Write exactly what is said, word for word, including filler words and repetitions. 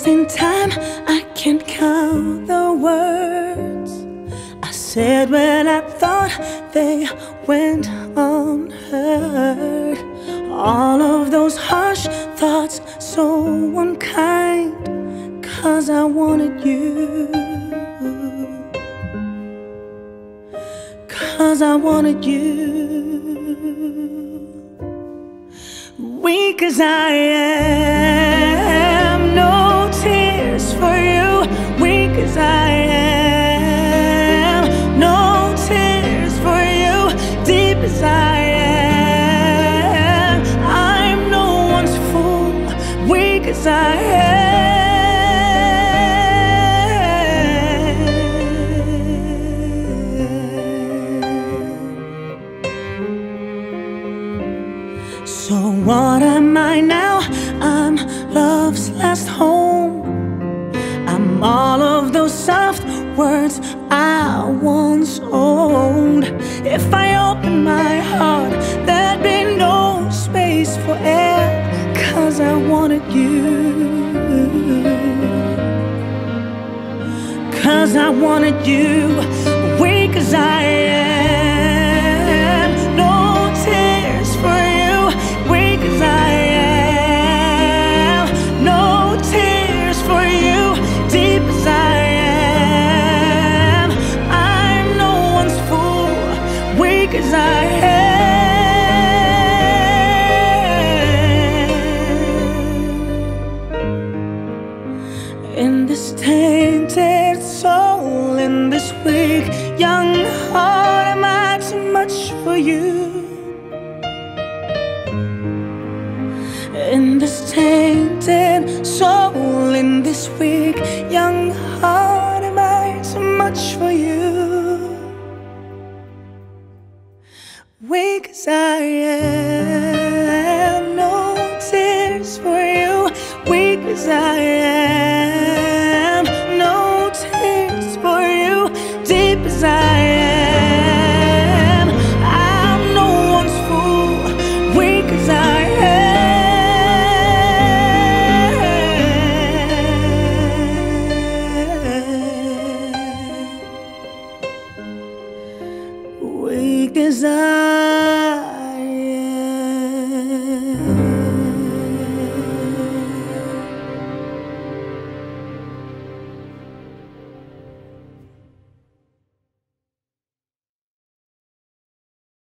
lost in time, I can't count the words I said when I thought they went unheard. All of those harsh thoughts, so unkind, 'cause I wanted you, 'cause I wanted you. Weak as I am, no tears for you. Weak as I am, no tears for you. Deep as I am, I'm no one's fool. Weak as I am. So what am I now? I'm love's last home. I'm all of those soft words I once owned. If I open my heart, there'd be no space for air, 'cause I wanted you, 'cause I wanted you. Weak as I am, no tears for you. Weak as I am, no tears for you. Deep as I am, I'm no one's fool. Weak as I am. In this tainted soul, in this weak young heart, am I too much for you? In this tainted soul, in this weak young heart, am I too much for you? Weak as I am, no tears for you. Weak as I am, no tears for you. Deep as I am, I'm no one's fool. Weak as I am, weak as I